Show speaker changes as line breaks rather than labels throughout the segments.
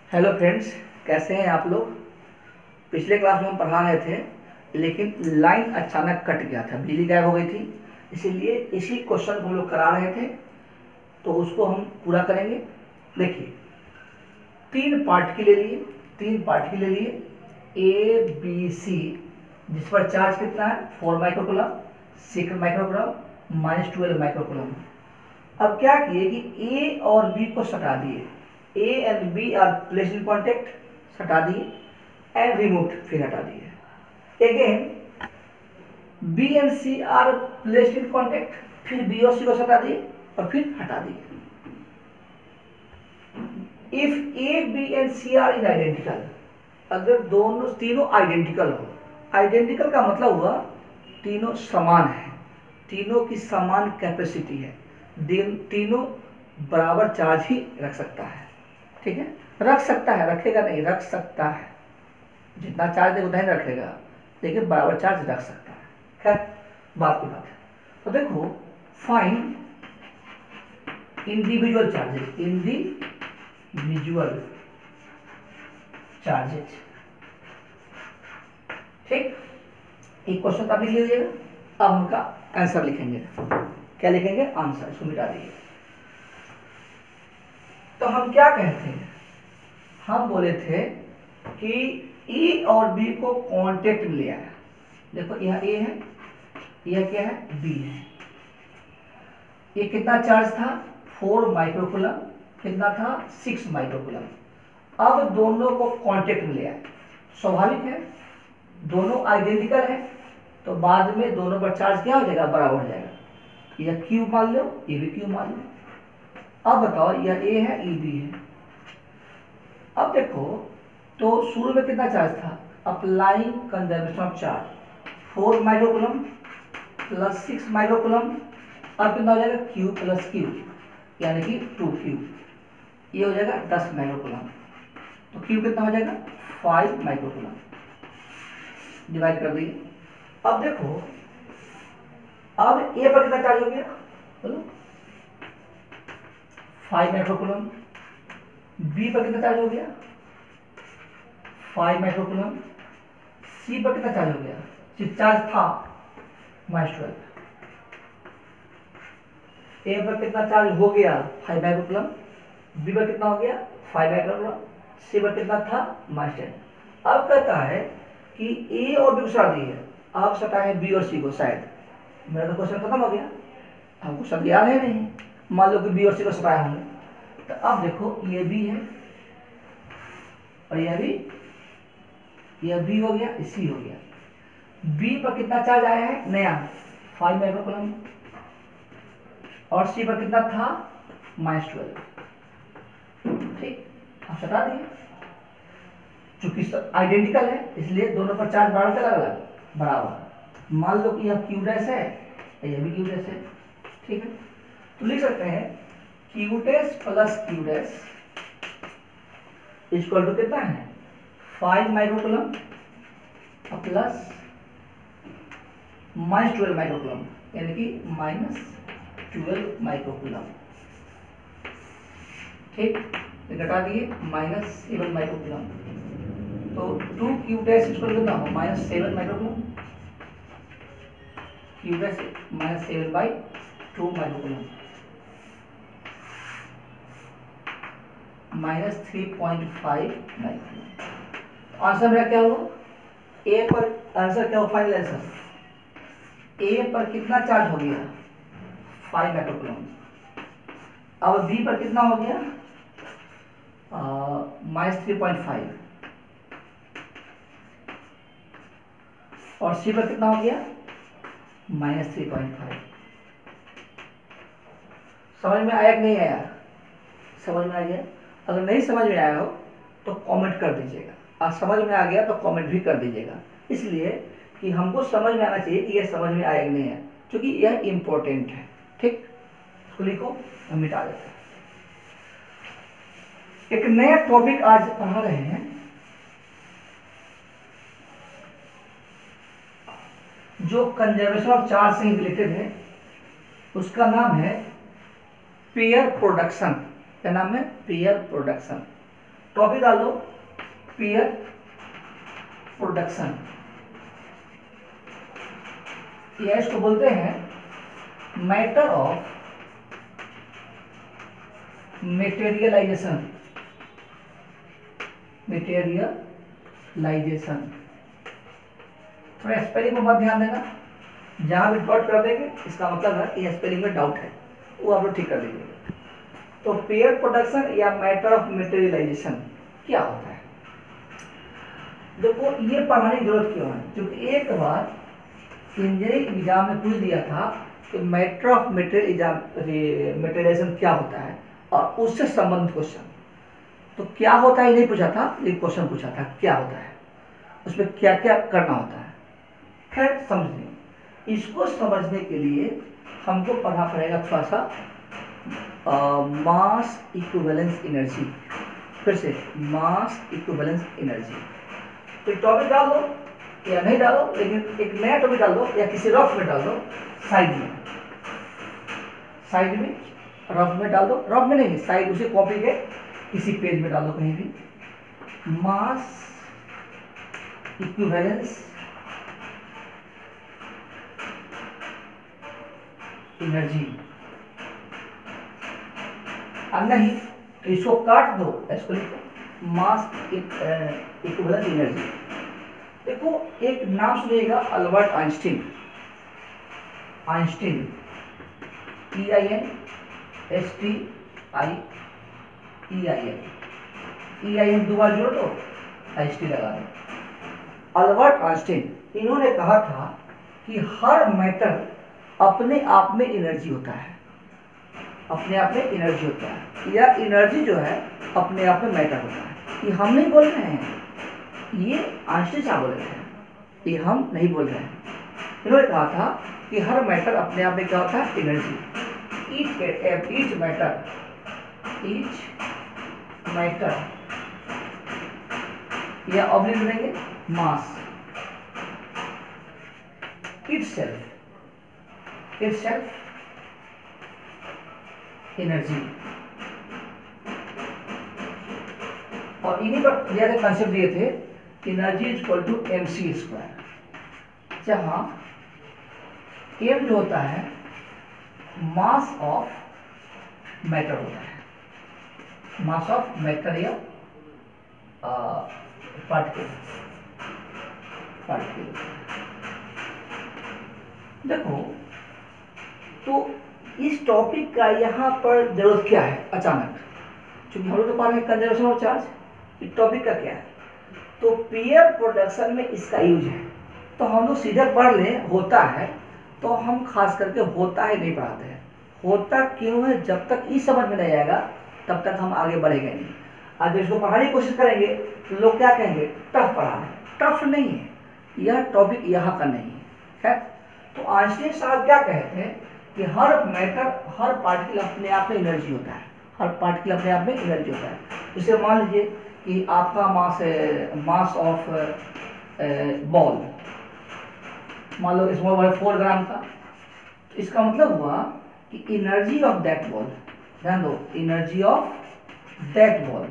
Hello friends, कैसे हैं आप लोग। पिछले क्लास में हम पढ़ा रहे थे लेकिन लाइन अचानक कट गया था, बिजली गायब हो गई थी, इसीलिए इसी क्वेश्चन को हम लोग करा रहे थे, तो उसको हम पूरा करेंगे। देखिए, तीन पार्ट के लिए ए बी सी, जिस पर चार्ज कितना है 4 माइक्रोकूलम, 6 माइक्रोकूलम, -12 माइक्रोकूलम। अब क्या किए कि ए और बी को सटा दिए, A and B are placed in contact, हटा दिए, and removed, फिर हटा दिए। Again B and C are placed in contact, फिर B और C को हटा दिए और फिर हटा दिए। If A, B and C are identical, अगर तीनों आइडेंटिकल हो, आइडेंटिकल का मतलब हुआ तीनों समान है, तीनों की समान कैपेसिटी है, तीनों बराबर चार्ज ही रख सकता है। ठीक है, रख सकता है, रखेगा नहीं, रख सकता है, जितना चार्ज दे उतना ही रखेगा, लेकिन बराबर चार्ज रख सकता है। खैर, बात की बात है। तो देखो, फाइंड इंडिविजुअल चार्जेज। ठीक, एक क्वेश्चन आप लिख लीजिएगा। अब उनका आंसर लिखेंगे। क्या लिखेंगे? आंसर। इसको मिटा दीजिए। तो हम क्या कहते हैं, हम बोले थे कि ए और बी को कांटेक्ट में ले आया। देखो, यह ए है, यह क्या है? बी है। ये कितना चार्ज था? 4 माइक्रोकूलम। कितना था? 6 माइक्रोकूलम। अब दोनों को कांटेक्ट में ले आए। स्वाभाविक है, दोनों आइडेंटिकल है, तो बाद में दोनों पर चार्ज क्या हो जाएगा? बराबर हो जाएगा। यह क्यू मान लो, ये भी क्यू मान लो। अब बताओ, यह ए है, ये बी है। अब देखो, तो शुरू में कितना चार्ज था? Applying conservation of charge 4 microcoulomb plus 6 microcoulomb. अब कितना हो जाएगा? क्यू प्लस क्यू, यानी कि 2Q। ये हो जाएगा 10 माइक्रोकूलम। तो क्यू कितना हो जाएगा? 5 माइक्रोकूलम। डिवाइड कर दिए। अब देखो, अब ए पर कितना चार्ज हो गया? बोलो, 5 माइक्रोकूलम। बी पर कितना चार्ज हो गया? 5 माइक्रोकूलम। सी पर कितना चार्ज हो गया? जो चार्ज था -12। ए पर कितना चार्ज हो गया? 5 माइक्रोकूलम। बी पर कितना हो गया? 5 माइक्रोकूलम। सी पर कितना था? -10। अब कहता है कि ए और बी को सटा दिए, अब सटा है बी और सी को। शायद मेरा तो क्वेश्चन खत्म हो गया, हमको सब याद है नहीं। मान लो कि बी और सी को सटाया हमने, तो अब देखो, ये बी है और यह बी हो गया, सी हो गया। बी पर कितना चार्ज आया है नया? 5 माइक्रोकूलम। और सी पर कितना था? -12। ठीक, अब सटा दिए। चूंकि आइडेंटिकल है, इसलिए दोनों पर चार्ज बराबर अलग बराबर। मान लो कि यह क्यू डैश है, यह भी क्यू डैश है। ठीक है, तो लिख सकते हैं Q dash plus Q dash equal to कितना है? 5 माइक्रोकूलम प्लस -12 माइक्रोकूलम, यानी कि -12 माइक्रोकूलम। ठीक, घटा दिए, -7 माइक्रोकूलम। तो 2Q डैश इक्वल कितना हो? -7 microcoulomb. Q dash -7/2 microcoulomb, -3.5 microcoulomb. Answer मेरा क्या हुआ? ए पर आंसर क्या हुआ? फाइनल आंसर ए पर कितना चार्ज हो गया? 5 माइक्रोकूलम। अब बी पर कितना हो गया? -3.5। और सी पर कितना हो गया? -3.5। समझ में आया कि नहीं आया? समझ में आ गया? अगर नहीं समझ में आया हो तो कमेंट कर दीजिएगा, और समझ में आ गया तो कमेंट भी कर दीजिएगा, इसलिए कि हमको समझ में आना चाहिए कि यह समझ में आया कि नहीं है, क्योंकि यह इंपॉर्टेंट है। ठीक, इसको लिखो, हम मिटा देते हैं। एक नया टॉपिक आज पढ़ा रहे हैं, जो कंजर्वेशन ऑफ चार्ज से रिलेटेड है। उसका नाम है पेयर प्रोडक्शन। क्या नाम है? Pair production. टॉपिक डाल दो पीयर प्रोडक्शन, या इसको बोलते हैं मैटर ऑफ मटेरियलाइजेशन, मटेरियलाइजेशन। थोड़ा स्पेलिंग में मत ध्यान देना, जहां भी डॉट कर देंगे इसका मतलब है कि स्पेलिंग में डाउट है, वो आप लोग ठीक कर दीजिए। तो पेयर प्रोडक्शन या मैटर ऑफ मटेरियलाइजेशन क्या होता है? देखो ये पढ़ाने की जरूरत क्यों है, क्योंकि एक बार इंजीनियरिंग एग्जाम में पूछ दिया था कि मैटर ऑफ मटेरियलाइजेशन क्या होता है और उससे संबंधित क्वेश्चन। तो क्या होता है ये नहीं पूछा था, लेकिन क्वेश्चन पूछा था क्या होता है, उसमें क्या क्या करना होता है। खैर समझिए, इसको समझने के लिए हमको पढ़ना पड़ेगा थोड़ा सा मास इक्विवेलेंस एनर्जी। फिर से मास इक्विवेलेंस एनर्जी। तो टॉपिक डाल दो या नहीं डालो, लेकिन एक नया टॉपिक डाल दो या किसी रफ में डाल दो, साइड में रफ में डाल दो, रफ में नहीं, साइड उसे कॉपी के किसी पेज में डाल दो कहीं भी। मास इक्विवेलेंस एनर्जी, अब नहीं तो इसको काट दो, इसको लिखो मास इक्विवेलेंस एनर्जी। देखो एक नाम सुनिएगा, अल्बर्ट आइंस्टीन, EINSTIEIN दो बार जोड़ दो, आइंस्टीन लगा दो। अल्बर्ट आइंस्टीन, इन्होंने कहा था कि हर मैटर अपने आप में एनर्जी होता है, अपने आप में एनर्जी होता है, या एनर्जी जो है अपने आप में मैटर होता है। ये हम नहीं बोल रहे हैं, ये आइंस्टीन साहब बोल रहे हैं, ये हम नहीं बोल रहे हैं। इन्होंने कहा था कि हर मैटर अपने आप में क्या होता है, एनर्जी। ईच मैटर या ऑब्लिक देंगे मास itself एनर्जी। और इन्हीं पर ज्यादा कंसेप्ट दिए थे, energy is equal to mc², जहां m जो होता है मास ऑफ मैटर होता है, मास ऑफ मैटर या पार्टिकल। देखो तो इस टॉपिक का यहाँ पर जरूरत क्या है अचानक, क्योंकि हम लोग तो पढ़ रहे हैं कंजर्वेशन ऑफ चार्ज, इस टॉपिक का क्या है। तो पेयर प्रोडक्शन में इसका यूज है, तो हम लोग सीधे पढ़ लें होता है, तो हम खास करके होता है नहीं पढ़ाते हैं। होता क्यों है, जब तक ये समझ में नहीं आएगा तब तक हम आगे बढ़ेंगे नहीं। आज इसको पढ़ाने की कोशिश करेंगे तो लोग क्या कहेंगे, टफ पढ़ा है। टफ नहीं है, यह टॉपिक यहाँ का नहीं है। तो आइंस्टीन साहब क्या कहते हैं कि हर मैटर, हर पार्टिकल अपने आप में एनर्जी होता है, हर पार्टिकल अपने आप में एनर्जी होता है। जैसे मान लीजिए कि आपका मास ऑफ बॉल, मान लो स्मॉल बॉल 4 ग्राम का, तो इसका मतलब हुआ कि एनर्जी ऑफ दैट बॉल, ध्यान दो, एनर्जी ऑफ दैट बॉल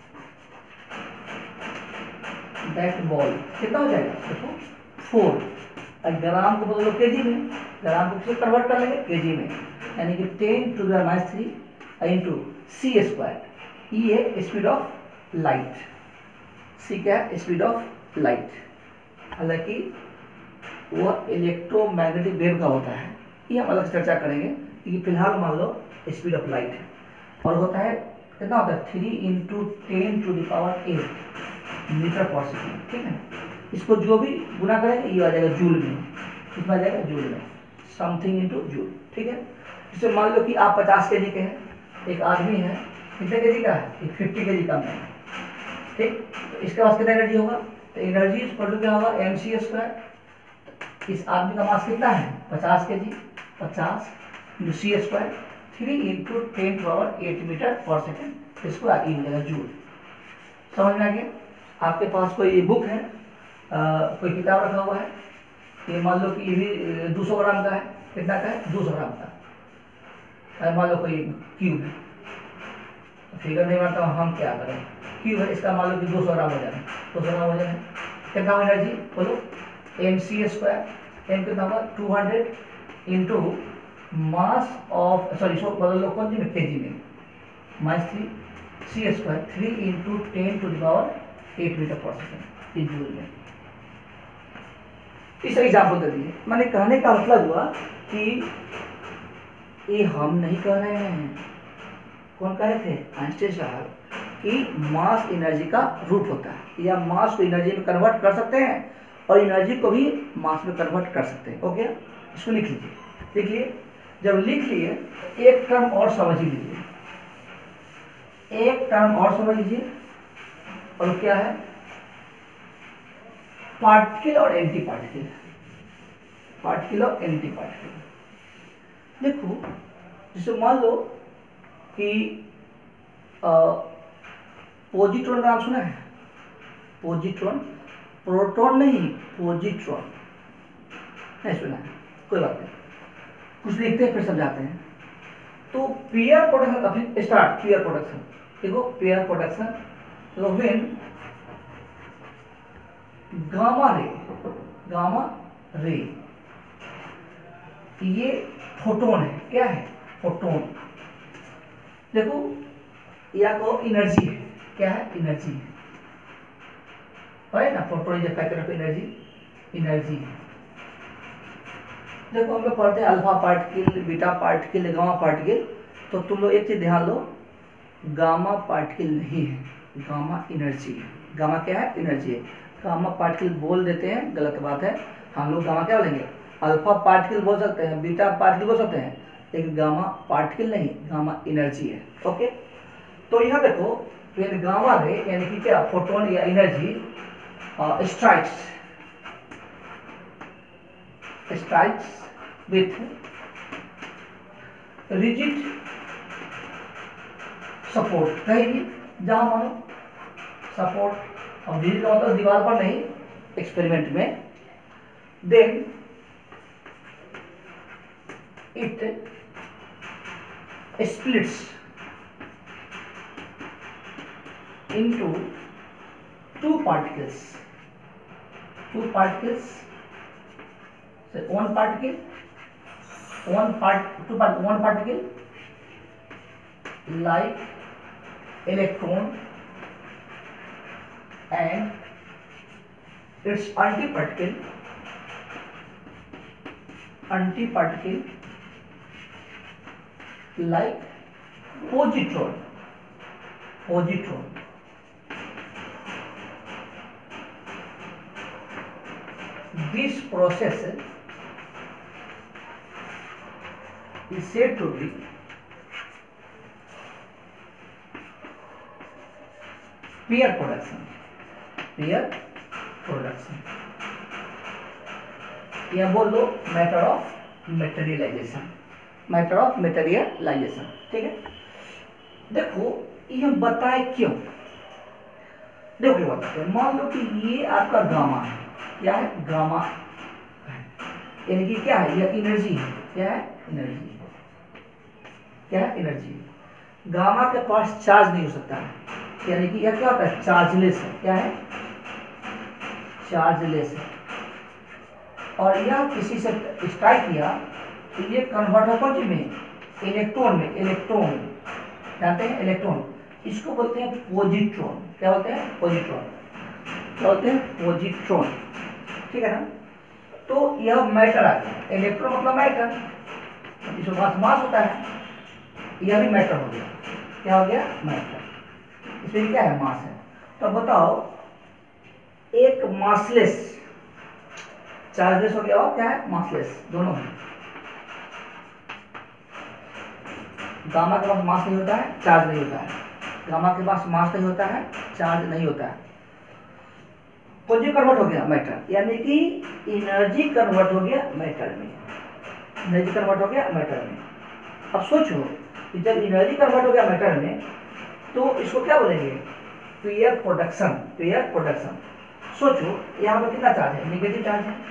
कितना हो जाएगा, देखो 4। ग्राम को बदलो केजी में, ग्राम को किससे कन्वर्ट कर लेंगे, केजी में, यानी कि 10⁻³ इंटू c²। ये है स्पीड ऑफ लाइट, सी क्या है, स्पीड ऑफ लाइट। हालांकि वह इलेक्ट्रोमैग्नेटिक वेव का होता है, ये हम अलग से चर्चा करेंगे, क्योंकि फिलहाल मान लो स्पीड ऑफ लाइट है, और होता है कितना होता है, 3 × 10⁸ मीटर पर सेकेंड, ठीक है। इसको जो भी गुना करेंगे ये आ जाएगा जूल में, कितना आ जाएगा, जूल में, समथिंग इंटू जूल, ठीक है। जैसे मान लो कि आप 50 kg के हैं, एक आदमी है कितने kg का है, 50 kg का है, ठीक। तो इसके पास कितना एनर्जी होगा, तो एनर्जी इक्वल टू क्या होगा, mc²। इस आदमी का मास कितना है, 50 kg, 50 × c², 3 × 10⁸ मीटर पर सेकेंड, इसको आगे हो जाएगा जूल। समझ में आ गया। आपके पास कोई बुक है, कोई किताब रखा हुआ है, ये मान लो कि ये भी 200 ग्राम का है, कितना का है, 200 ग्राम का। मान लो कोई क्यूब है, फिगर नहीं बनाता हूँ, हम क्या करें, क्यू है इसका मान लो कि 200 ग्राम वजन है, 200 ग्राम वजन है, कितना एनर्जी बोलो, mc², m कितना होगा 200 into mass of sorry so बदल लो कौन जी में, केजी में, -3 c² 3 इंटू 10⁸ मीटर पर सेकेंड इस जूल में। इस एग्जाम्पल दे दिए। मैंने कहने का मतलब हुआ कि ये हम नहीं कह रहे हैं, कौन कह रहे थे, आइंस्टाइन साहब, कि मास एनर्जी का रूप होता है, या मास को एनर्जी में कन्वर्ट कर सकते हैं और एनर्जी को भी मास में कन्वर्ट कर सकते हैं। ओके, इसको लिख लीजिए। देखिए जब लिख लिए एक टर्म और समझ लीजिए, एक टर्म और समझ लीजिए, और क्या है, पार्टिकल और एंटी पार्टिकल, पार्टिकल और एंटी पार्टिकल। देखो जैसे मान लो कि पॉजिट्रॉन का नाम सुना है, पॉजिट्रॉन, प्रोटॉन नहीं, पॉजिट्रॉन नहीं सुना है, कोई बात नहीं, कुछ लिखते हैं फिर समझाते हैं। तो पेयर प्रोडक्शन, अभी स्टार्ट पेयर प्रोडक्शन, देखो पेयर प्रोडक्शन, तो व्हेन गामा रे ये फोटोन है, क्या है, फोटोन, देखो या तो एनर्जी है, क्या है, एनर्जी है ना, photon is factor of energy, energy है। देखो हम लोग पढ़ते हैं alpha particle, beta particle, gamma particle, तो तुम लोग एक चीज ध्यान लो, गामा पार्टिकल नहीं है, गामा एनर्जी है। गामा क्या है, एनर्जी है। गामा पार्टिकल बोल देते हैं, गलत बात है, हम लोग गामा क्या बोलेंगे, अल्फा पार्टिकल बोल सकते हैं, बीटा पार्टिकल बोल सकते हैं, लेकिन गामा पार्टिकल नहीं, गामा एनर्जी है। ओके, तो यहाँ देखो गामा रे यानी कि क्या, फोटोन या energy strikes with rigid support, कहीं भी जहां मानो सपोर्ट, और रिजिड का मतलब दीवार पर नहीं, एक्सपेरिमेंट में, then it splits into two particles, so one particle, one particle like electron and its antiparticle like positron. This process is said to be pair production. यह बोल दो मेथड ऑफ मेटेरियलाइजेशन, ठीक है। देखो यह बताए क्यों, देखो ये बताते हैं, मान लो कि ये आपका गामा है, क्या है, गामा है, यानी कि क्या है, यह एनर्जी है, क्या है, एनर्जी, क्या है, एनर्जी। गामा के पास चार्ज नहीं हो सकता है, यानी कि यह क्या होता है, चार्जलेस है, क्या है, चार्जलेस है, और यह किसी से स्ट्राइक किया तो ये कन्वर्ट हो कौन में, इलेक्ट्रॉन में, इलेक्ट्रॉन जानते हैं, इलेक्ट्रॉन, इसको बोलते हैं पॉजिट्रॉन, क्या बोलते हैं, पॉजिट्रॉन, क्या बोलते हैं, पॉजिट्रॉन, ठीक है ना। तो यह मैटर आ गया, इलेक्ट्रॉन मतलब मैटर, इसके पास मास होता है, यह भी मैटर हो गया, क्या हो गया, मैटर, इसमें क्या है, मास है। तो बताओ एक मासलेस, चार्जलेस हो गया और क्या है, मासलेस, दोनों है। गामा के पास मास नहीं होता है, चार्ज नहीं होता है, गामा के पास मास नहीं होता है, चार्ज नहीं होता है, पॉजिटिव कन्वर्ट हो गया मैटर, यानी कि एनर्जी कन्वर्ट हो गया मैटर में, एनर्जी कन्वर्ट हो गया मैटर में। अब सोचो कि जब एनर्जी कन्वर्ट हो गया मैटर में तो इसको क्या बोलेंगे, पेयर प्रोडक्शन। सोचो यहाँ पर कितना चार्ज है, नेगेटिव चार्ज है,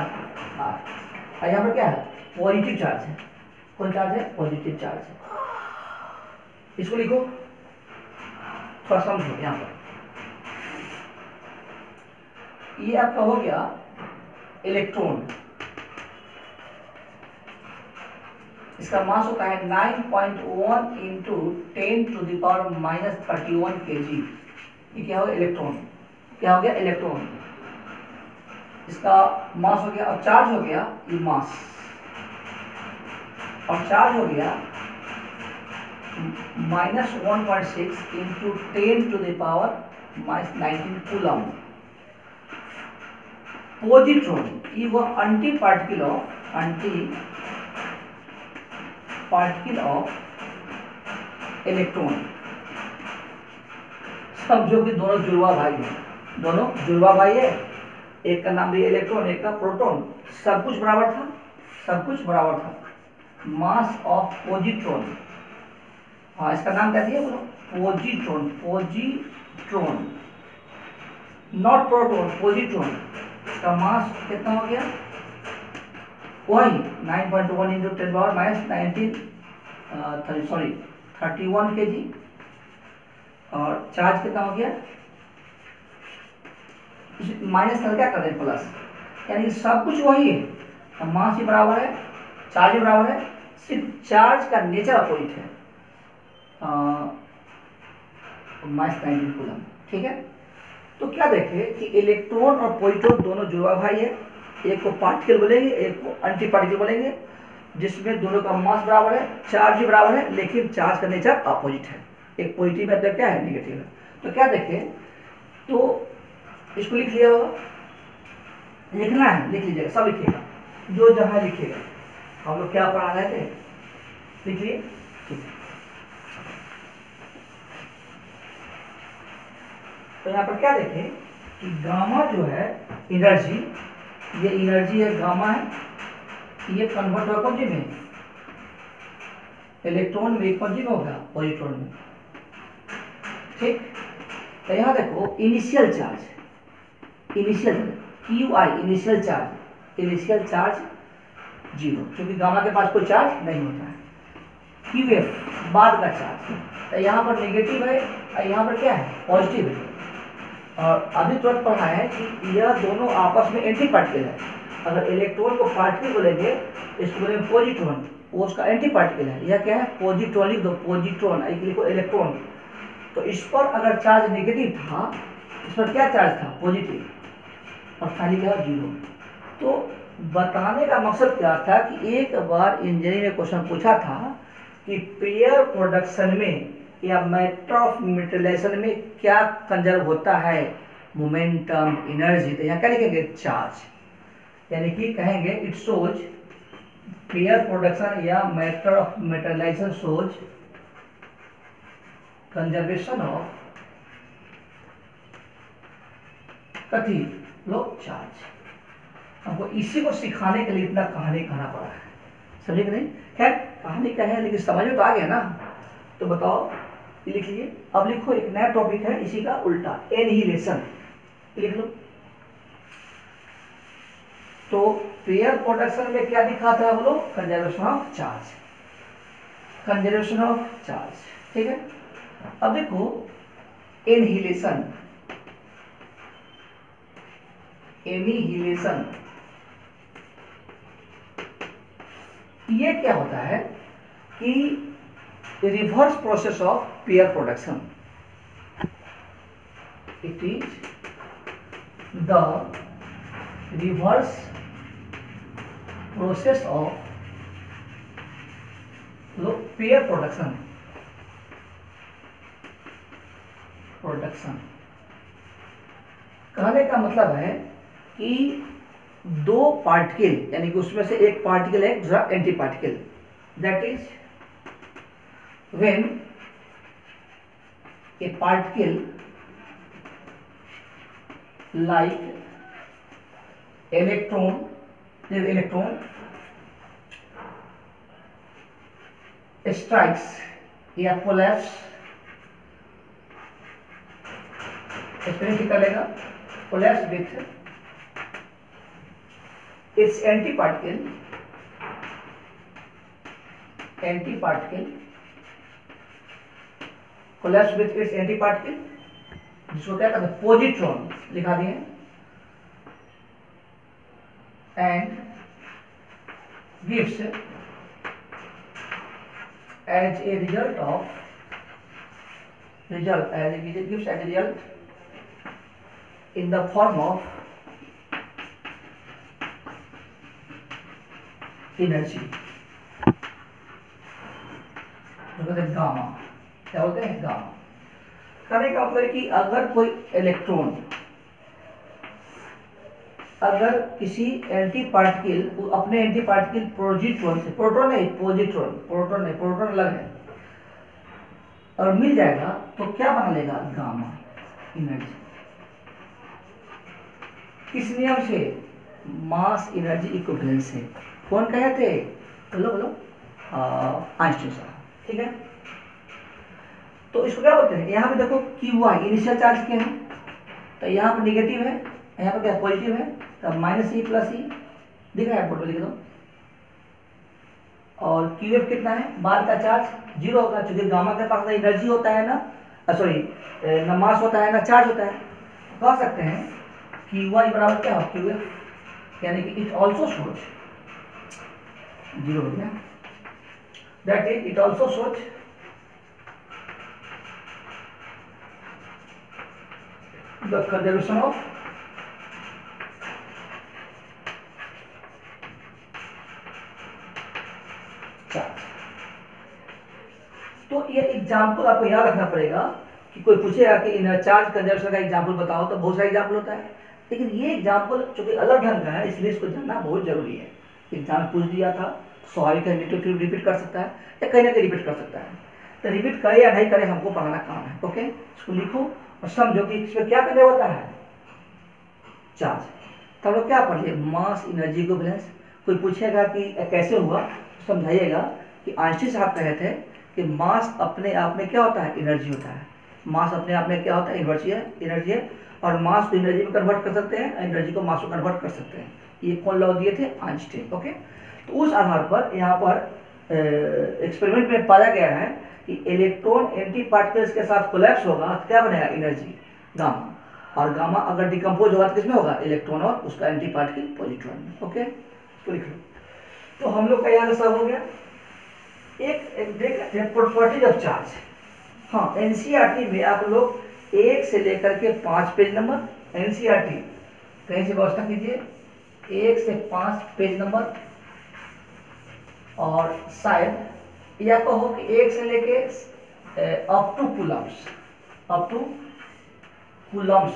चार्ज, और यहाँ पर क्या है, पॉजिटिव चार्ज है, कौन चार्ज है, पॉजिटिव चार्ज है। इसको लिखो, थोड़ा समझो यहाँ पर। ये आपका हो गया इलेक्ट्रॉन, इसका मास होता है 9.1 इंटू 10⁻⁻31 kg। ये क्या हो गया? इलेक्ट्रॉन। क्या हो गया? इलेक्ट्रॉन। इसका मास हो गया, और चार्ज हो गया ये मास, और चार्ज हो गया -1.6 इंटू 10⁻⁻19 कूलम। पॉजिट्रॉन ये वो एंटी पार्टिकल ऑफ इलेक्ट्रॉन। समझो कि दोनों जुड़वा भाई हैं, दोनों जुड़वा भाई है, एक का नाम भी इलेक्ट्रॉन, एक का प्रोटॉन। सब कुछ बराबर था, सब कुछ बराबर था। मास ऑफ पॉजिट्रॉन, हाँ इसका नाम क्या दिया बोलो? Positron. Positron not proton, positron. इसका मास कितना हो गया? वही 9.1 इंटू 10⁻⁻31 kg, और चार्ज कितना हो गया? माइनस कर क्या कर रहे हैं? प्लस, यानी सब कुछ वही है, मास ही बराबर है, चार्ज ही बराबर है, सिर्फ चार्ज का नेचर अपोजिट है। -19 कूलम, ठीक है। तो क्या देखे कि इलेक्ट्रॉन और पॉजिट्रॉन दोनों जुड़वा भाई है, एक को पार्टिकल बोलेंगे, एक को एंटी पार्टिकल बोलेंगे, जिसमें दोनों का मास बराबर है, चार्ज भी बराबर है, लेकिन चार्ज का नेचर अपोजिट है। एक पॉजिटिव है तो क्या है? नेगेटिव है। तो क्या देखे, तो इसको लिख लिया होगा, लिखना है, लिख लीजिएगा, सब लिखिएगा, जो जहां लिखिएगा। हम लोग क्या पढ़ा रहे थे, लिख लिए, ठीक है। तो यहाँ पर क्या देखें कि गामा जो है एनर्जी, ये एनर्जी है, गामा है, ये कन्वर्ट होगा कौन सी में? इलेक्ट्रॉन में। कौन सी में होगा? पॉजिट्रॉन में, ठीक। तो यहाँ देखो initial charge, initial QI, initial charge 0, क्योंकि गामा के पास कोई चार्ज नहीं होता है। QF बाद का चार्ज, तो यहाँ पर नेगेटिव है और यहाँ पर क्या है? पॉजिटिव है। और अभी तुरंत पढ़ा है कि यह दोनों आपस में एंटी पार्टिकल है। अगर इलेक्ट्रॉन को पार्टिकल बोलेंगे, इसको बोलेंगे पॉजिट्रॉन, वो उसका एंटी पार्टिकल है। यह क्या है? पॉजिट्रॉन लिख दो, पॉजिट्रॉन, लिखो इलेक्ट्रॉन। तो इस पर अगर चार्ज नेगेटिव था, इस पर क्या चार्ज था? पॉजिटिव, और खाली क्या? 0। तो बताने का मकसद क्या था कि एक बार इंजीनियरिंग में क्वेश्चन पूछा था कि पेयर प्रोडक्शन में या मैटर ऑफ मेटेरियलाइजेशन में क्या कंजर्व होता है? Momentum, energy. तो यहाँ क्या लिखेंगे? चार्ज, यानी कि कहेंगे इट शोज, पेयर प्रोडक्शन या matter of materialization shows conservation of कथी? लो चार्ज। हमको इसी को सिखाने के लिए इतना कहानी कहना पड़ा है, समझे कि नहीं? खैर कहानी का है, लेकिन समझ में तो आ गया ना। तो बताओ, ये लिख लीजिए। अब लिखो, एक नया टॉपिक है इसी का उल्टा, एनहिलेशन, लिख लो। तो पेयर प्रोडक्शन में क्या दिखा था बोलो? Conservation of charge, conservation of charge, ठीक है। अब देखो एनहिलेशन, एनिहिलेशन, ये क्या होता है कि reverse process of pair production. It is the reverse process of pair production, कहने का मतलब है कि दो पार्टिकल, यानी कि उसमें से एक पार्टिकल है, दूसरा anti particle, that is when a particle like electron strikes या कोलैप्स, एक्सपीरियंस कर लेगा, collapse with its antiparticle collapse with its anti particle, जिसको क्या कहते हैं पॉजिट्रॉन लिखा दिए, and gives as a result in the form of energy, जो कहते हैं गामा। क्या बोलते हैं गामा। कहने का मतलब कि अगर कोई इलेक्ट्रॉन अगर किसी एंटी पार्टिकल अपने एंटी पार्टिकल पॉजिट्रॉन से, प्रोटॉन नहीं प्रोटॉन अलग है, और मिल जाएगा तो क्या बना लेगा गामा एनर्जी। किस नियम से? मास एनर्जी इक्विवेलेंस से। कौन कहे थे? बोलो आइंस्टीन साहब। ठीक है, तो इसको क्या बोलते हैं? यहाँ पे देखो क्यू आई इनिशियल चार्ज क्या है, तो यहाँ पे निगेटिव है, यहाँ पे क्या पॉजिटिव है, तो माइनस ई प्लस ई दिख रहा है, बोर्ड पे लिख दो। और क्यू एफ कितना है? बार का चार्ज 0 होगा, चूंकि गामा के पास ना एनर्जी होता है ना, ना मास होता है ना चार्ज होता है। कह सकते हैं क्यू आई बराबर क्या हो क्यू एफ, यानी कि इट ऑल्सो शोज 0 हो गया, that is it also shows the conservation of charge. तो ये एग्जाम्पल आपको याद रखना पड़ेगा कि कोई पूछेगा कि इन चार्ज कंजर्वेशन का एग्जाम्पल बताओ, तो बहुत सारे एग्जाम्पल होता है, लेकिन ये एग्जाम्पल चूंकि अलग ढंग का है इसलिए इसको जानना बहुत जरूरी है। एग्जाम पूछ दिया था, स्वाभाविक है रिपीट कर सकता है या कहीं ना कहीं रिपीट कर सकता है, तो रिपीट करे या नहीं करे हमको पढ़ाना काम है। ओके, इसको लिखो और समझो कि इसमें क्या करने होता है चार्ज। तो हम लोग क्या पढ़ लिए? Mass energy equivalence. कोई पूछेगा कि कैसे हुआ, समझाइएगा कि आइंस्टीन साहब कहे थे कि मास अपने आप में क्या होता है? एनर्जी होता है। मास अपने आप में क्या होता है? एनर्जी है, और मास को एनर्जी में कन्वर्ट कर सकते हैं, एनर्जी को मास को कन्वर्ट कर सकते हैं। ये कौन लॉ दिए थे? आइंस्टीन। ओके, तो उस आधार पर यहाँ पर एक्सपेरिमेंट में पाया गया है कि इलेक्ट्रॉन एंटी पार्टिकल्स के साथ कोलैप्स होगा तो क्या बनेगा? एनर्जी गामा, और गामा अगर डिकम्पोज होगा तो किसमें होगा? इलेक्ट्रॉन और उसका एंटी पार्टिकल पॉजिट्रॉन में। ओके, तो लिख लो। तो हम लोग का यहाँ सब हो गया। एक देख लेते हैं प्रॉपर्टीज ऑफ चार्ज। हाँ, एनसीईआरटी में आप लोग 1 से लेकर के 5 पेज नंबर, एनसीईआरटी कहीं से व्यवस्था कीजिए, 1 से 5 पेज नंबर, और शायद या कहो कि 1 से लेके up to Coulomb's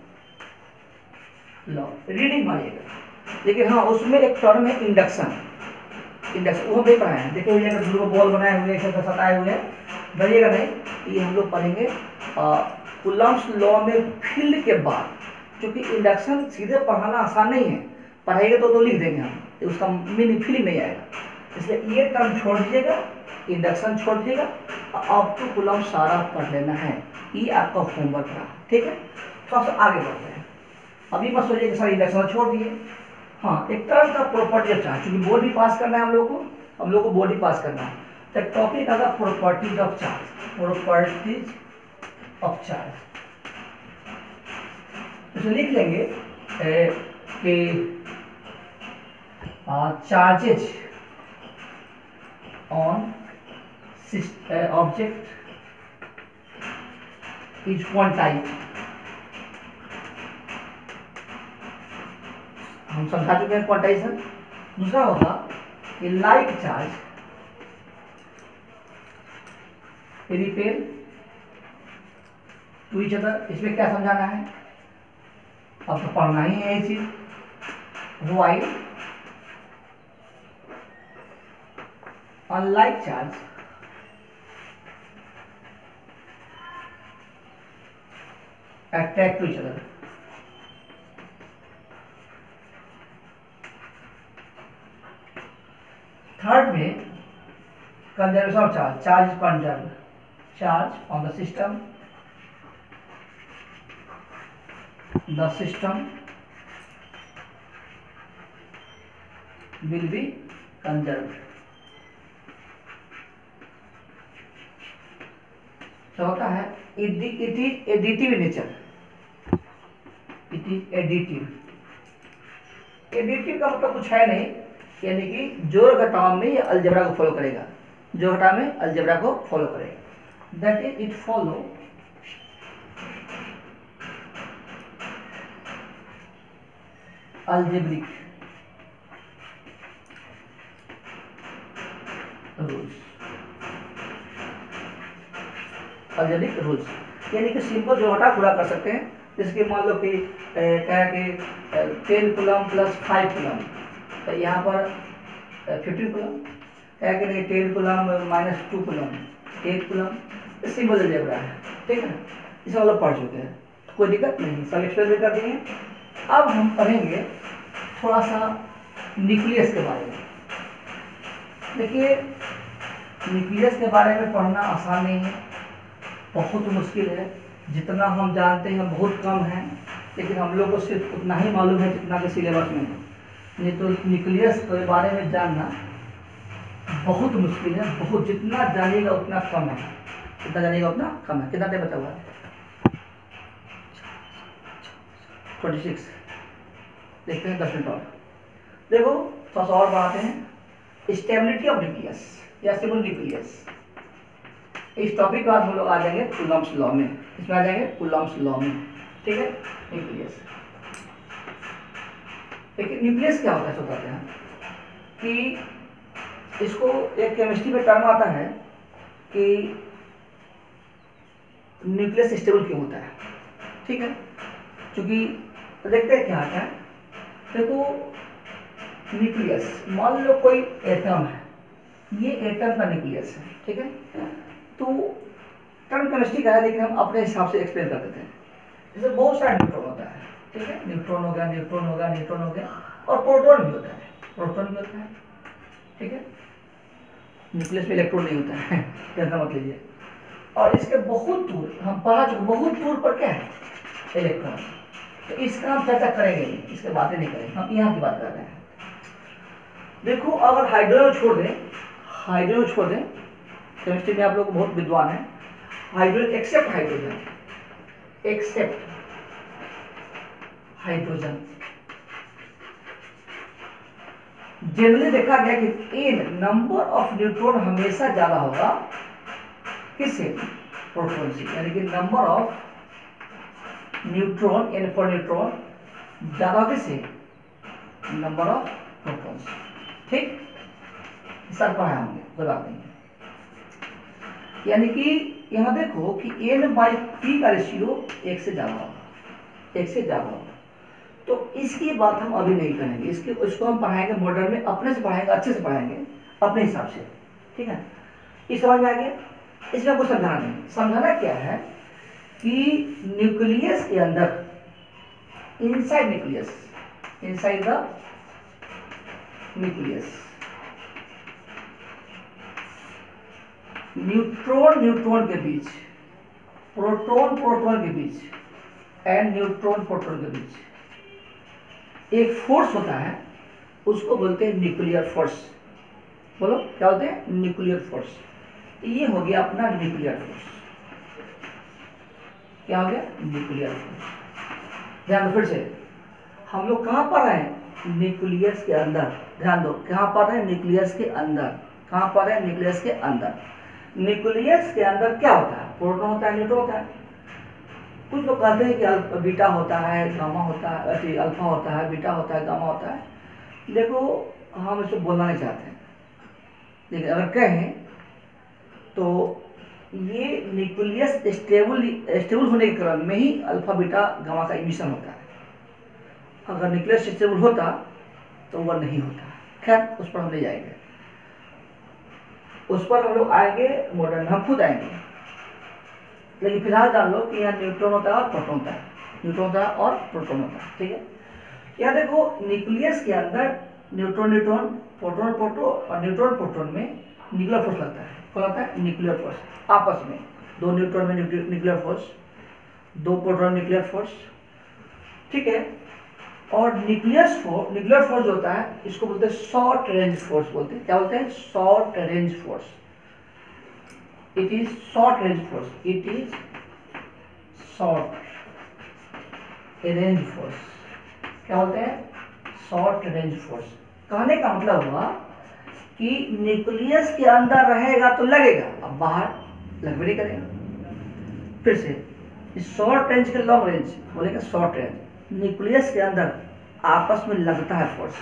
law reading मारिएगा। लेकिन हाँ, उसमें एक टर्म है इंडक्शन, वो भी पढ़ाए हैं। देखिए ये ब्लू बॉल बनाए हुए हैं, सताए हुए हैं, डरिएगा नहीं, ये हम लोग पढ़ेंगे कूलम्ब्स लॉ में फील्ड के बाद। क्योंकि इंडक्शन सीधे पढ़ाना आसान नहीं है, पढ़ाएंगे तो लिख देंगे हम, तो उसका मीनिंग फील्ड में आएगा, इसलिए ये टर्म छोड़ दीजिएगा, इंडक्शन छोड़ दीजिएगा, अप टू कूलम्ब्स सारा पढ़ लेना है। ये आपका होमवर्क रहा, ठीक है। थोड़ा सा आगे बढ़ते हैं। अभी मत सोचिए कि सर इंडक्शन छोड़ दिए। हाँ, एक टर्म था प्रॉपर्टी ऑफ चार्ज, क्योंकि बोर्ड भी पास करना है हम लोग को बोर्ड ही पास करना है। तो टॉपिक आता प्रॉपर्टीज ऑफ चार्ज, इसमें लिख लेंगे कि charges on object is quantize. हम समझा चुके हैं क्वांटाइजेशन। दूसरा होगा कि like charge repel to each other. इसमें क्या समझाना है? अब तो पढ़ना ही है ये चीज। Why unlike charge attract to each other. Third में conservation of charge is conserve, charge on the system, will be conserved। क्या होता है, it is additive nature, it is additive. Additive का मतलब कुछ है नहीं, यानी कि जोड़ घटाव में ये अलजेब्रा को फॉलो करेगा, जोड़ घटाव में अलजेब्रा को फॉलो करेगा। That is it follow algebraic rules, algebraic rules, यानी कि सिंपल जोड़ घटाव पूरा कर सकते हैं। जैसे मान लो कि क्या है कि 10 कूलम प्लस 5 कूलम, तो यहाँ पर 15 कूलम, क्या है कि नहीं 10 coulomb minus 2 coulomb 8 coulomb, simple algebra है, ठीक है ना। इसे हम लोग पढ़ चुके हैं, तो कोई दिक्कत नहीं, सब एक्सप्लेन भी कर दिए। अब हम पढ़ेंगे थोड़ा सा न्यूक्लियस के बारे में। देखिए न्यूक्लियस के बारे में पढ़ना आसान नहीं है, बहुत मुश्किल है। जितना हम जानते हैं बहुत कम है, लेकिन हम लोग को सिर्फ उतना ही मालूम है जितना के सिलेबस में है। नहीं तो न्यूक्लियस के बारे में जानना बहुत मुश्किल है, बहुत, जितना जानिएगा उतना कम है, जितना जानिएगा उतना कम है। कितना टाइम बचा हुआ है? 26। देखते हैं 10 मिनट और। देखो थोड़ा सा और बढ़ाते हैं, स्टेबिलिटी ऑफ न्यूक्लियस या स्टेबल न्यूक्लियस। इस टॉपिक के बाद हम लोग आ जाएंगे कूलम्ब्स लॉ में, इसमें आ जाएंगे कूलम्ब्स लॉ में, ठीक है। न्यूक्लियस, लेकिन न्यूक्लियस क्या होता है बताते हैं कि इसको एक केमिस्ट्री में टर्म आता है कि न्यूक्लियस स्टेबल क्यों होता है, ठीक है। क्योंकि देखते हैं क्या आता है। देखो न्यूक्लियस, मान लो कोई एटम है, ये एटम का न्यूक्लियस है, ठीक है। तो टर्म केमिस्ट्री का है, लेकिन हम अपने हिसाब से एक्सप्लेन कर देते हैं। जैसे बहुत सारे न्यूट्रॉन होता है, ठीक है, न्यूट्रॉन हो गया, न्यूट्रॉन हो गया, न्यूट्रॉन हो गया, और प्रोटॉन भी होता है, प्रोटॉन भी होता है, ठीक है। न्यूक्लियस में इलेक्ट्रॉन नहीं होता है, टेंशन मत लीजिए। और इसके बहुत दूर, हम पढ़ा चुके, बहुत दूर पर क्या है, इलेक्ट्रॉन। तो इसका हम चर्चा करेंगे नहीं, इसके बातें नहीं करेंगे, हम यहाँ की बात कर रहे हैं। देखो अगर हाइड्रोजन छोड़ दें, हाइड्रोजन छोड़ दें, केमिस्ट्री में आप लोग बहुत विद्वान हैं, hydrogen except hydrogen, except hydrogen, generally देखा गया कि एन नंबर ऑफ न्यूट्रॉन हमेशा ज्यादा होगा किससे, प्रोटॉन से, यानी कि number of neutron, N for neutron ज्यादा किससे, नंबर ऑफ प्रोटॉन से, ठीक। सर पढ़ा होंगे, कोई बात नहीं। यानी कि यहाँ देखो कि एन बाई पी का रेशियो 1 से ज्यादा होगा, 1 से ज्यादा होगा। तो इसकी बात हम अभी नहीं करेंगे, इसको हम पढ़ाएंगे मॉडर्न में, अपने से पढ़ाएंगे, अच्छे से पढ़ाएंगे अपने हिसाब से, ठीक है। इस समझ में आ गया। इसमें कुछ समझाना नहीं, समझाना क्या है कि न्यूक्लियस के अंदर, inside nucleus, inside the nucleus, neutron neutron के बीच, प्रोटॉन प्रोटॉन के बीच, एंड न्यूट्रॉन प्रोटॉन के बीच एक फोर्स होता है, उसको बोलते हैं न्यूक्लियर फोर्स। बोलो क्या बोलते हैं, न्यूक्लियर फोर्स। ये हो गया अपना न्यूक्लियर फोर्स। क्या हो गया, न्यूक्लियर फोर्स। ध्यान दो, फिर से हम लोग कहाँ पर हैं, न्यूक्लियस के अंदर। ध्यान दो, कहाँ पर है, न्यूक्लियस के अंदर। कहाँ पर है, न्यूक्लियस के अंदर। न्यूक्लियस के अंदर क्या होता है, प्रोटॉन होता है, न्यूट्रॉन होता है। कुछ लोग कहते हैं कि बीटा होता है, गामा होता है, अल्फा होता है, बीटा होता है, गामा होता है। देखो हम इसको बोलना नहीं चाहते, लेकिन अगर कहें तो ये न्यूक्लियस स्टेबल होने के क्रम में ही अल्फा बीटा गामा का इमिशन होता है। अगर न्यूक्लियस स्टेबल होता तो वह नहीं होता। खैर उस पर हम ले जाएंगे, उस पर हम लोग आएंगे मॉडर्न, हम खुद आएंगे। लेकिन फिलहाल जान लो कि यहाँ न्यूट्रॉन होता है और प्रोटॉन होता है, न्यूट्रॉन होता है और प्रोटॉन होता है, ठीक है। यहाँ देखो न्यूक्लियस के अंदर न्यूट्रॉन न्यूट्रॉन, प्रोटॉन प्रोटॉन और न्यूट्रॉन प्रोटॉन में न्यूक्लियर फोर्स लगता है। कौन लगता है, न्यूक्लियर फोर्स। आपस में दो न्यूट्रॉन में न्यूक्लियर फोर्स, दो प्रोटॉन न्यूक्लियर फोर्स, ठीक है। और न्यूक्लियर फोर्स जो होता है इसको बोलते हैं शॉर्ट रेंज फोर्स बोलते हैं। क्या बोलते हैं, short range force. It is short range force, it is short range force. क्या बोलते हैं? Short range force. कहने का मतलब हुआ कि न्यूक्लियस के अंदर रहेगा तो लगेगा, अब बाहर लगभग नहीं करेगा। फिर से शॉर्ट रेंज के लॉन्ग रेंज बोलेगा शॉर्ट रेंज, न्यूक्लियस के अंदर आपस में लगता है फोर्स,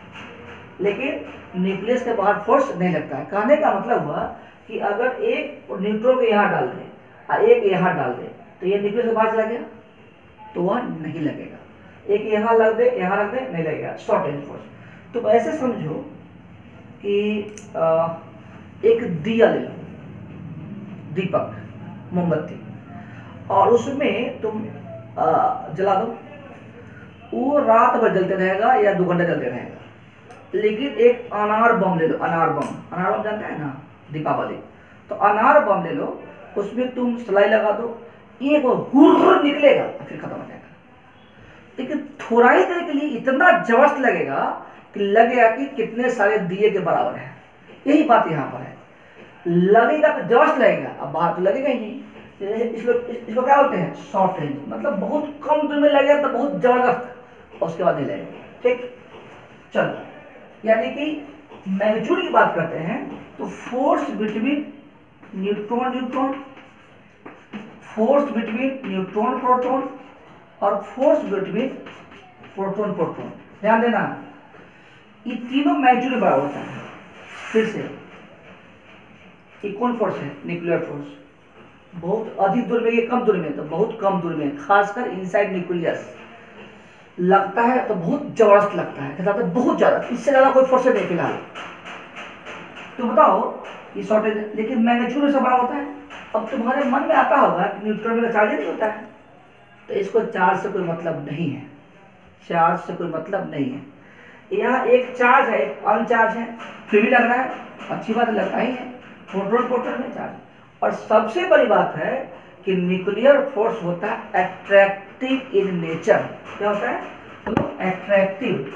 लेकिन न्यूक्लियस के बाहर फोर्स नहीं लगता है। कहने का मतलब हुआ कि अगर एक न्यूट्रॉन को यहाँ डाल दे और एक यहाँ डाल दे तो ये न्यूक्लियस के बाहर चला गया तो वह नहीं लगेगा। एक यहाँ लग दे, यहाँ रख दे, नहीं लगेगा, शॉर्ट रेंज फोर्स। तो ऐसे समझो कि एक दिया ले लो, दीपक, मोमबत्ती, और उसमें तुम जला दो, वो रात भर जलते रहेगा या 2 घंटे जलते रहेगा। लेकिन एक अनार बम ले लो, अनार बम, अनार बम जानते हैं ना, दीपावली, तो अनार बम ले लो, उसमें तुम सिलाई लगा दो, एक हुर्र निकलेगा फिर खत्म हो जाएगा। लेकिन थोड़ा ही देर के लिए इतना जबरदस्त लगेगा कि लगेगा कि कितने सारे दिए के बराबर है। यही बात यहाँ पर है, लगेगा तो जबरदस्त लगेगा, अब बाहर तो लगेगा ही नहीं। इसको क्या बोलते हैं? शॉर्ट रेंज, मतलब बहुत कम दूर में लगेगा तो बहुत जबरदस्त, उसके बाद नहीं लगेगा। ठीक, चलो, यानी कि मैग्नीट्यूड की बात करते हैं तो force between neutron neutron, force between neutron proton और फोर्स बिटवीन प्रोटॉन प्रोटॉन, ध्यान देना, ये तीनों मैग्नीट्यूड बराबर होता है। फिर से ये कौन फोर्स है? Nuclear force. बहुत अधिक दूर में, ये कम दूर में, तो बहुत कम दूर में, खासकर इनसाइड न्यूक्लियस लगता है तो बहुत जबरदस्त लगता है, कहता है बहुत ज्यादा, इससे ज्यादा कोई फोर्स नहीं फिलहाल। तो बताओ ये शॉर्ट रेंज, लेकिन मैग्नीट्यूड से बड़ा होता है। अब तुम्हारे मन में आता होगा कि न्यूट्रॉन में चार्ज नहीं होता है, तो इसको चार्ज से कोई मतलब नहीं है, चार्ज से कोई मतलब नहीं है। यहाँ एक चार्ज है, एक अनचार्ज है, फिर भी लग रहा है, अच्छी बात लगता ही है, प्रोटॉन प्रोटॉन में चार्ज। और सबसे बड़ी बात है कि न्यूक्लियर फोर्स होता है अट्रैक्टिव इन नेचर। क्या होता है? तो अट्रैक्टिव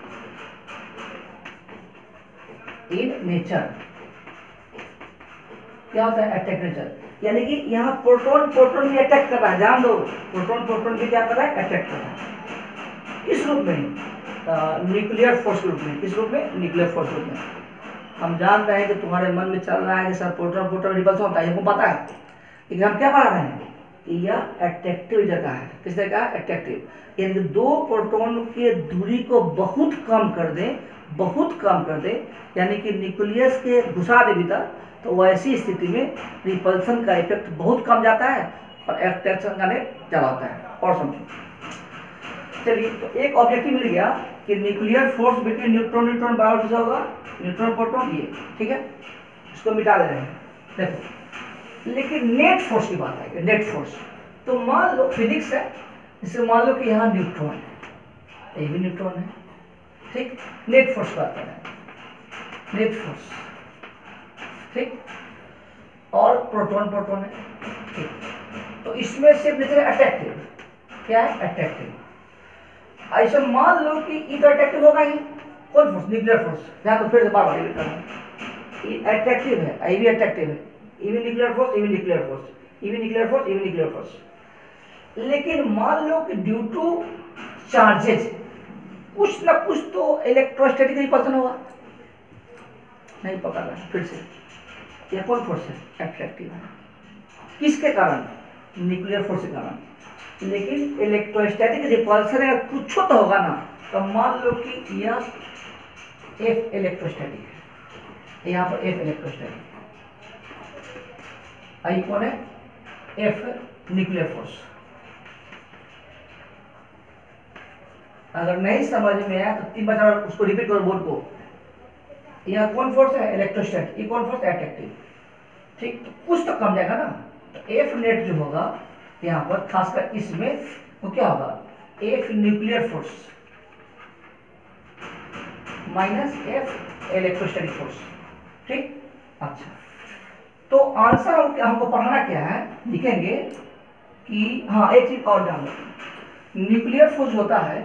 इन नेचर। क्या होता है? अटैक नेचर, यानी कि यहाँ प्रोटॉन प्रोटॉन भी अटैक कर रहा है, जान दो, प्रोटॉन प्रोटॉन भी क्या कर रहा है? अटैक कर रहा है। किस रूप में? न्यूक्लियर फोर्स के रूप में। किस रूप में? न्यूक्लियर फोर्स रूप में। हम जान रहे हैं कि तुम्हारे मन में चल रहा है कि सर प्रोटॉन प्रोटॉन रिपल्सन होता है, हमको पता है, लेकिन हम क्या पढ़ा रहे हैं कि यह अट्रैक्टिव जगह है। किस जगह? अट्रैक्टिव, यानी कि 2 प्रोटॉन की दूरी को बहुत कम कर दें, बहुत कम कर दें, यानी कि न्यूक्लियस के घुसा दे भीतर, तो वैसी स्थिति में रिपल्सन का इफेक्ट बहुत कम जाता है और अट्रैक्शन का रेट ज़्यादा होता है। और समझो, चलिए, तो एक ऑब्जेक्टिव मिल गया कि nuclear force between neutron neutron बराबर कितना होगा? न्यूट्रॉन प्रोटॉन, ये ठीक है, इसको मिटा दे रहे हैं। देखो, लेकिन नेट फोर्स की बात है, नेट फोर्स, तो मान लो फिजिक्स है, इसे मान लो कि यहाँ न्यूट्रॉन है, ये भी न्यूट्रॉन है, ठीक, नेट फोर्स बात कर रहे हैं, नेट फोर्स, ठीक, और प्रोटॉन प्रोटॉन है, ठीक। तो इसमें सिर्फ निकले अट्रैक्टिव। क्या है? अट्रैक्टिव। ऐसा मान लो कि ये तो अट्रैक्टिव होगा ही, कौन फोर्स? Nuclear force. यहाँ तो फिर से बार बार रिपीट करना, ये अट्रैक्टिव है, ये भी अट्रैक्टिव है, ये भी न्यूक्लियर फोर्स, ये भी न्यूक्लियर फोर्स, ये भी न्यूक्लियर फोर्स, ये भी न्यूक्लियर फोर्स। लेकिन मान लो कि ड्यू टू चार्जेस कुछ ना कुछ तो इलेक्ट्रोस्टैटिक रिपल्सन होगा, नहीं पकड़ रहा। फिर से ये कौन फोर्स है? अट्रैक्टिव है। किसके कारण? न्यूक्लियर फोर्स के कारण। लेकिन इलेक्ट्रोस्टैटिक रिपल्सन अगर कुछ तो होगा ना, तो मान लो कि यह एफ इलेक्ट्रोस्टैटिक है, यहाँ पर एफ इलेक्ट्रोस्टैटिक, आई कौन है? F nuclear force. अगर नहीं समझ में आया तो 3 बार उसको रिपीट करो बोर्ड को। यहाँ कौन फोर्स है? इलेक्ट्रोस्टैटिक। ये कौन फोर्स? अट्रैक्टिव, ठीक। तो कुछ तो कम जाएगा ना, तो एफ नेट जो होगा यहाँ पर खासकर इसमें वो क्या होगा? F nuclear force minus F electrostatic force, ठीक। अच्छा, तो आंसर हमको पढ़ाना क्या है? लिखेंगे कि हाँ, एक चीज और जान लो, न्यूक्लियर फोर्स होता है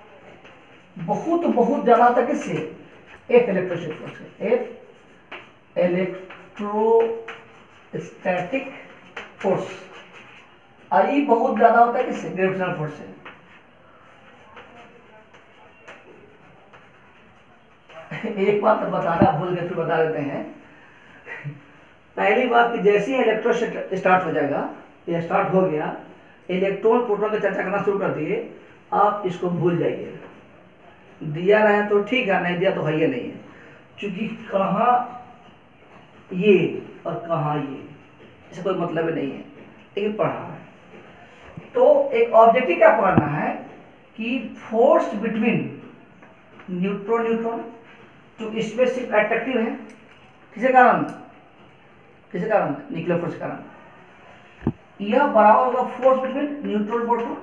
बहुत बहुत ज्यादा तक इससे एफ इलेक्ट्रोस्टैटिक फोर्स है, एफ इलेक्ट्रोस्टैटिक फोर्स। आई बहुत ज्यादा होता है किससे? ग्रेविटेशनल फोर्स से। एक बात तो बताना भूल गए, फिर बता देते हैं। पहली बात कि जैसे ही इलेक्ट्रो स्टार्ट हो जाएगा या स्टार्ट हो गया, इलेक्ट्रॉन प्रोटॉन की चर्चा करना शुरू कर दिए, आप इसको भूल जाइए। दिया रहे तो ठीक है, नहीं दिया तो है ही नहीं है, क्योंकि कहाँ ये और कहाँ ये, इससे कोई मतलब ही नहीं है, लेकिन पढ़ा है। तो एक ऑब्जेक्टिव क्या पढ़ना है कि फोर्स बिटवीन न्यूट्रॉन न्यूट्रॉन जो इसमें सिर्फ अट्रैक्टिव है, किसके कारण? किसके कारण? न्यूक्लियर फोर्स के कारण। यह बराबर होगा force between neutron proton.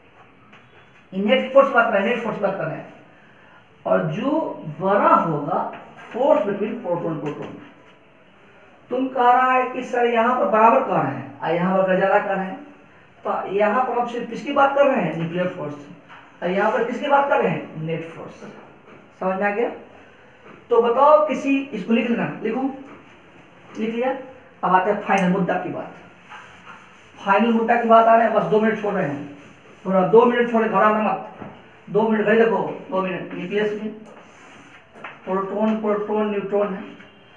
Net force बात कर रहे हैं, नेट फोर्स बात कर रहे हैं। और जो बड़ा होगा फोर्स बिटवीन प्रोटॉन प्रोटॉन। तुम कह रहा है कि सर यहाँ पर बराबर कर रहे हैं और यहाँ पर ज्यादा कर रहे हैं, तो यहाँ पर हम सिर्फ किसकी बात कर रहे हैं? Nuclear force. और यहाँ पर किसकी बात कर रहे हैं? Net force. समझ में आ गया? तो बताओ किसी, इसको लिख लेना, लिखो, लिख लिया। अब आते हैं फाइनल मुद्दा की बात। फाइनल मुद्दा की बात आ रहे हैं, बस 2 मिनट छोड़ रहे हैं, थोड़ा 2 मिनट छोड़े, घबराना मत। 2 मिनट घड़ी देखो, 2 मिनट। न्यूक्लियस में प्रोटॉन प्रोटॉन न्यूट्रॉन है।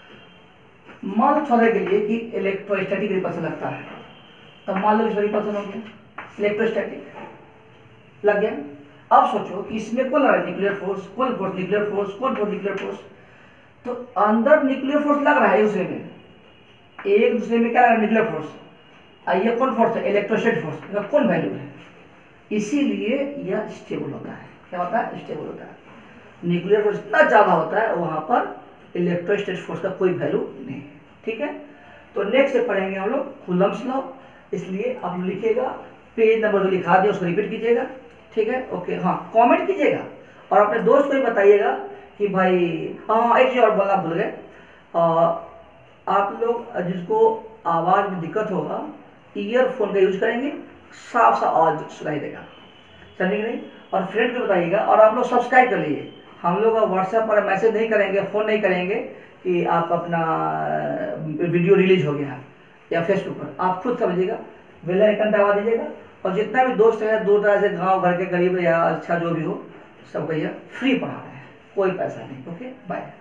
मान लो छोड़ने के लिए कि इलेक्ट्रोस्टैटिक रिपल्सन लगता है, तब मान लो इसमें रिपल्सन हो गया, इलेक्ट्रोस्टैटिक लग गया। अब सोचो कि इसमें कौन लग रहा है? Nuclear force. कौन फोर्स? Nuclear force. कौन फोर्स? Nuclear force. तो अंदर न्यूक्लियर फोर्स लग रहा है दूसरे में, एक दूसरे में क्या लग रहा है? Nuclear force. ये कौन फोर्स है? Electrostatic force. इसका कौन वैल्यू है? इसीलिए यह स्टेबल होता है। क्या होता है? स्टेबल होता है। न्यूक्लियर फोर्स इतना ज्यादा होता है, वहां पर इलेक्ट्रोस्टैटिक फोर्स का कोई वैल्यू नहीं है। ठीक है, तो नेक्स्ट पढ़ेंगे हम लोग कूलम्ब्स लॉ। इसलिए आप लिखिएगा, पेज नंबर जो लिखा दिया उसको रिपीट कीजिएगा। ठीक है, ओके। हाँ, कमेंट कीजिएगा और अपने दोस्त को भी बताइएगा कि भाई, हाँ एक चीज और बोलना भूल गए, आप लोग जिसको आवाज में दिक्कत होगा, ईयरफोन का यूज करेंगे, साफ साफ आवाज सुनाई देगा, समझेंगे नहीं? और फ्रेंड को बताइएगा। और आप लोग सब्सक्राइब कर लीजिए। हम लोग व्हाट्सएप पर मैसेज नहीं करेंगे, फोन नहीं करेंगे कि आप अपना वीडियो रिलीज हो गया या फेसबुक पर, आप खुद समझिएगा, बेल आइकन दबा दीजिएगा। और जितना भी दोस्त है दूर दराज से, गांव घर के गरीब या अच्छा जो भी हो, सब भैया फ्री पढ़ा रहे हैं, कोई पैसा नहीं। Okay, bye.